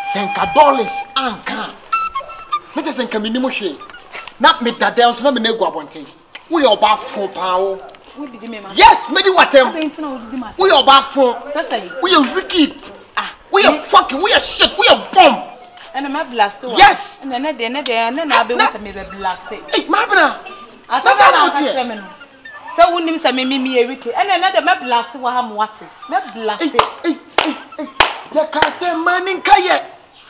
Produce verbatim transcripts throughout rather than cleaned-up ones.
Senka dollars anka. Me te senka minimum hwe. Na me dada so na me na egu abonten. Wo ye oba fo pao. Yes, me di watem. Wo ye oba fo. Wo ye wicked. Ah, wo ye fucking, wo ye shit, wo ye bomb. And I'm blast. Yes. And then then then then I'll be with me blast. Hey, Mabna. That's how I tell so when him say me me Eric and another me blast what am what me blast it. Hey, hey, hey. You can say man kaye.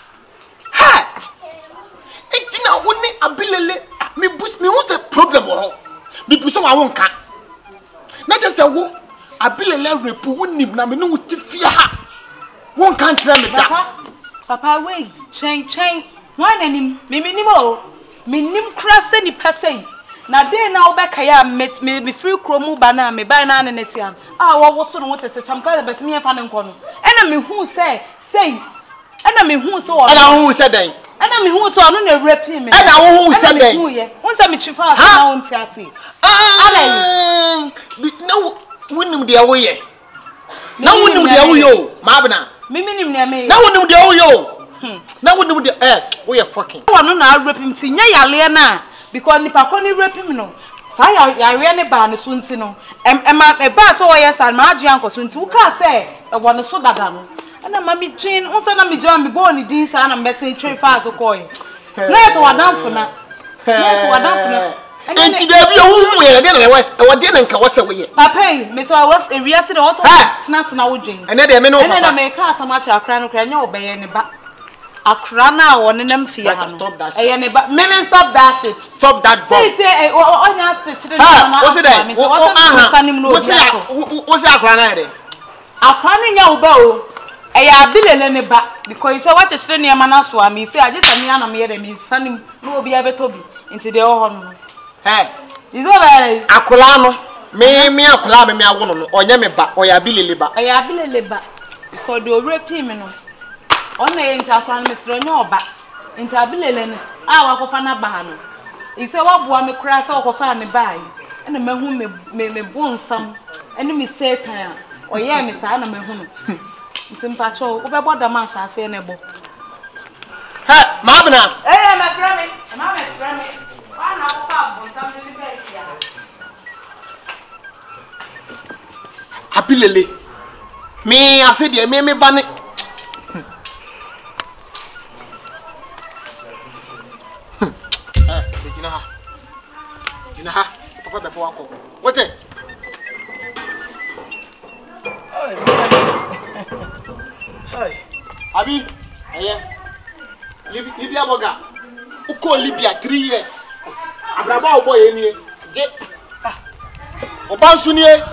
Ha! It's now only abilele me boost me what's the problem or me boost so I won't can. Not just a wo abilele repu wonim na me no wuti ha. Won can tell me that. Papa wait, chain chain. One enim me minimo. Me nim krase ni pese. Na dey na obeka ya met me me free kromu ba na me ba na na netiam ah wo wo so no tete champa be me fa ne nko no ena me hu say say ena me hu so ena hu say den ena me hu so no na rape me ena wo hu say den hu ye hu say me chifa na won ti ase ah na wonim de wo ye na wonim de wo yo mabna me minim na me na wonim de wo yo na wonim de eh wo ye fucking wo no na rape me ti nya yale na because nipa ko ni rape me no fa ya ya we ne ba ne so nti no em em e ba so ye san ma adu anko so nti wo ka say e wo ne so dada no na ma mi twin wo say na mi jam me bo ni din sa na message three fa so koy na so wadamfo na na so wadamfo na enti da bi wo hu ye de na we wo de na nka wo se we ye papa me so was e wiase de wo so tena so na wo dwen ene de me no papa ene na me ka sama cha akra no kra nya wo be ye ne ba Akra na won nem fie ha no eh ne ba me me stop that shit stop that bomb say say onya se chire na wo say dey wo aha wo say wo say akra na dey akra ni nya wo ba o eh ya bilele ne ba because say what chire ne ma na so am say aje sami ana me yere me sanim no obi abetobi nti de ho no eh izo ba akula no me me akula me me awo no onya me ba o ya bilele ba eh ya bilele ba because do rape me no ona ye nta kwa me sro nya oba nta bilele ne a wakofa na ba no ise waboa me kura se wakofa ne bai ena mahu me me bonsam ene me setan a oye me sa na mahu no ntimpa cho wo be boda ma sha ase ne bo ha mabna eh ma kura me ma me kura me wa na wakofa bonsam ne be ya abilele me afede me me ba ne Jina ha, papa be for wako. What it? Hey. Abi, aye. Libya boga. Uko Libya three years. Abraba obo ye ni. Je. Ah. Obansu ni e.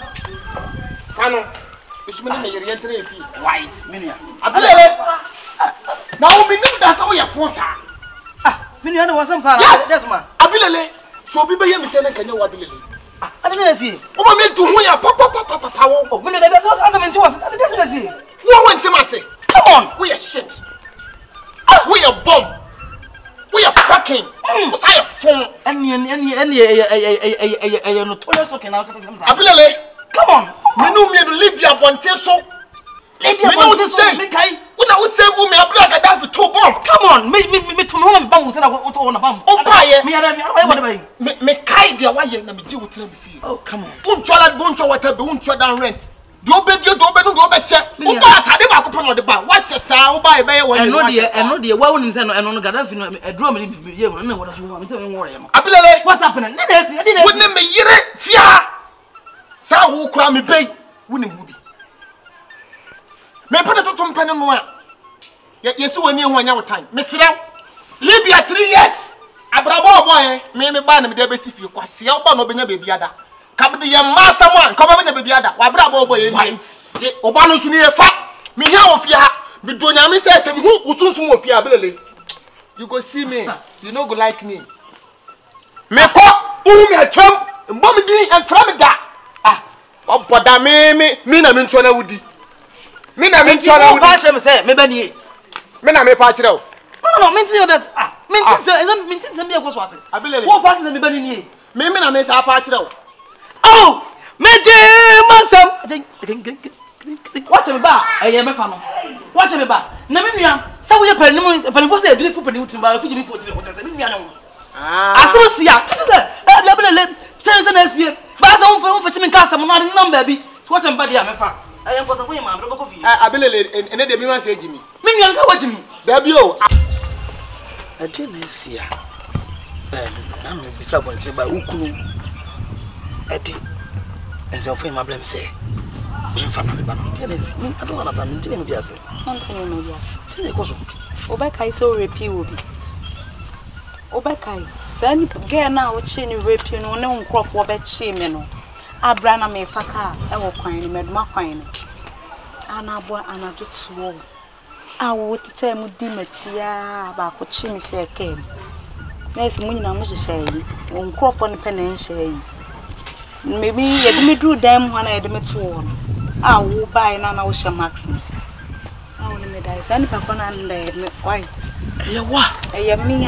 Fano. Isumene me yere yentre efi. White, minia. Abilele. Na o minim da sa wo ye fo sa. Ah, minia no wasam para. Yes ma. Abilele. So bi be ye me say na kanya wa bilele ah ade na si o ma me du ho ya papa papa papa wo o me na be so asa me nti was ade na si wo won ma say come on we are shit ah we are bomb we are fucking o say phone ani ani ani e e no toilet talking na kasa kasa abilele come on me no me no Libya bonte so Libya bonte so me kai una wo save me abla ka da for two bomb come on me me me to me won bam say na wo na bam o pa ye me ara me ara wo dey me me kai dia wa ye na me di wo tena me fie oh come on unchola uncho water be uncho dan rent do obe di do obe no do obe se wo ba atade ba ko pa no de ba wa se sa wo ba e be ye wo eno de eno de wa wonim se no eno no Gaddafi no edro me ye wo na wo da so wo me tell me worry no abilele what happened na na si ade na wo ne me yire fia sa wo kura me bei wonim hu bi me pa to to mpane no a yesu wani hu anya wo time me siraw Libya three years abrabo boy me me ba na me de be sifie kwase wo ba no benya bebi ada kam de ye masa mo an ko ba benya bebi ada wa abrabo boy ni je oba no su ni e fa me hia wo fia me do nya me say sem hu usunsun wo fia belele you go see me you no go like me me ko u me atwam mbo me din en fra me da ah oboda me me me na me nto na wudi me na me nto na wudi ba chem say me ba ni me na me pa kire o no no me tin best ah me tin say me tin say me go so ase abilele wo pa tin me ba ni ni me me na me sa pa kire o oh me je masam watch me ba eye me fa no watch me ba na me nua Say we pen no pen for say beautiful pen to buy fifty forty what say me no. Ah. Aso sia. Eh bla bla le. Say say na sie. Ba say won fa won fa chimi kasa mo na number bi. What am body am fa. I am because we ma do ko fi. Ah abelele ene de mi ma say Jimmy. Me nua ka wa Jimmy. Da bi o. I didn't see her. Um, I'm before I went by Ukunu. Eddie, and so for my blame say, me from the banner. I don't want to tell me, yes. Continue, my dear. Tell you, because Obekai so repeat will be. Obekai, send girl now, chin repeat, no one crop for bed shame. Abrana me faka, I will coin, made my coin. And I bought another two. I would tell you, Dimachia, about what she share came. There's money I must say, one crop on the penny share. Maybe you me do them when I admit to one. I will buy none of your maxim. I will make that. Any papa and why? Yeah, what? I am me.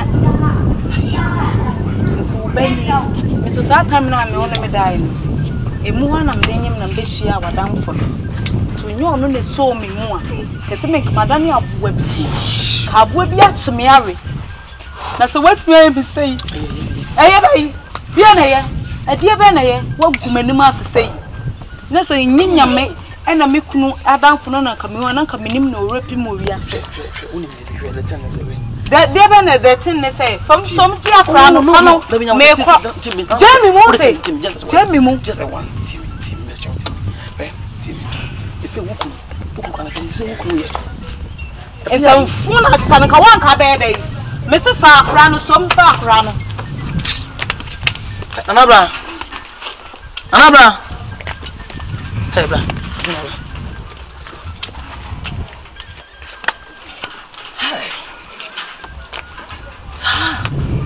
To baby, Missus Atam, I'm only dying. A moon and then him and Bishia were down for to know only so me more. Because make Madame of Webby. Have Webby at Samari. That's the West may be saying. Eh, dear, a dear Benay, what would many masters say? Nothing, Ninya me, and a Mikunu, Adam for none coming on and coming in no ripping movie. That dear Benay, the thing they say, from some dear crown of funnel, may crop. Jamie won't say, Jamie won't just once, Tim, Tim, Tim. It's a wook, it's a wook. It's a full of Panacawan Cabay. Mister Far Crown, some dark crown. Anabra. Anabra. Hey, bra. Something over. Hey. Sir.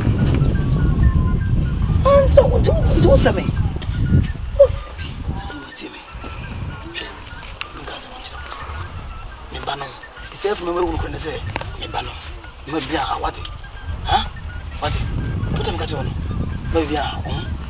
Oh, don't, don't, don't say me. What? Say me. She. Me can't say much. Me bano. It's here for me. We can't say me bano. Me be a what? Huh? What? What am I going to do? Maybe I.